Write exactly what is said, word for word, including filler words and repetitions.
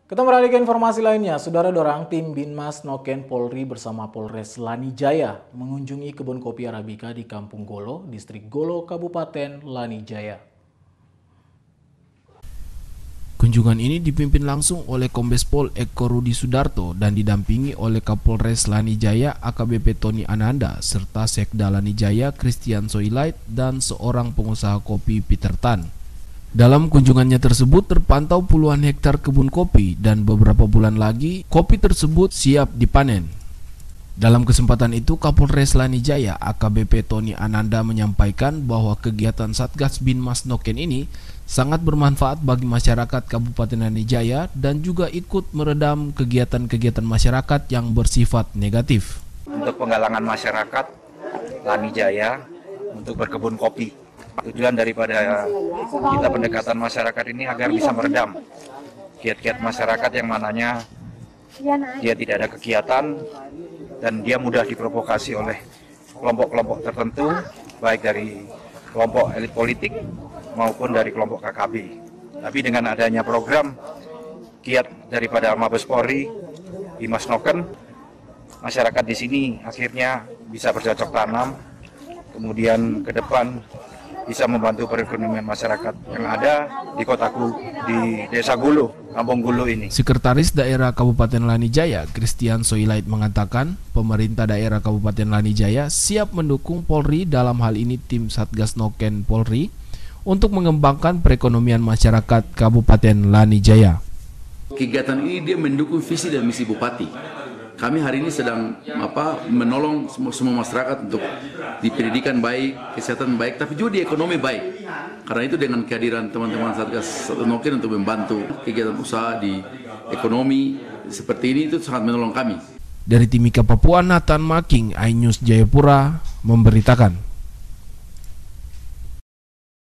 Kita beralih ke informasi lainnya, Saudara Dorang tim Binmas Noken Polri bersama Polres Lani Jaya mengunjungi kebun kopi Arabica di Kampung Golo, Distrik Golo, Kabupaten Lani Jaya. Kunjungan ini dipimpin langsung oleh Kombes Pol Eko Rudi Sudarto dan didampingi oleh Kapolres Lani Jaya A K B P Tony Ananda serta Sekda Lani Jaya Christian Soilait dan seorang pengusaha kopi Peter Tan. Dalam kunjungannya tersebut terpantau puluhan hektar kebun kopi dan beberapa bulan lagi kopi tersebut siap dipanen. Dalam kesempatan itu Kapolres Lani Jaya A K B P Tony Ananda menyampaikan bahwa kegiatan Satgas Binmas Noken ini sangat bermanfaat bagi masyarakat Kabupaten Lani Jaya dan juga ikut meredam kegiatan-kegiatan masyarakat yang bersifat negatif. Untuk penggalangan masyarakat Lani Jaya untuk berkebun kopi. Tujuan daripada kita pendekatan masyarakat ini agar bisa meredam kiat-kiat masyarakat yang mananya dia tidak ada kegiatan dan dia mudah diprovokasi oleh kelompok-kelompok tertentu, baik dari kelompok elit politik maupun dari kelompok K K B. Tapi dengan adanya program kiat daripada Mabes Polri, Binmas Noken, masyarakat di sini akhirnya bisa bercocok tanam, kemudian ke depan bisa membantu perekonomian masyarakat yang ada di kotaku di Desa Gulu, Kampung Gulu ini. Sekretaris Daerah Kabupaten Lani Jaya, Christian Soilait mengatakan, pemerintah daerah Kabupaten Lani Jaya siap mendukung Polri dalam hal ini tim Satgas Noken Polri untuk mengembangkan perekonomian masyarakat Kabupaten Lani Jaya. Kegiatan ini dia mendukung visi dan misi Bupati. Kami hari ini sedang apa menolong semua, semua masyarakat untuk di pendidikan baik, kesehatan baik, tapi juga di ekonomi baik. Karena itu dengan kehadiran teman-teman Satgas Noken untuk membantu kegiatan usaha di ekonomi seperti ini itu sangat menolong kami. Dari Timika Papua, Nathan Making, iNews Jayapura memberitakan.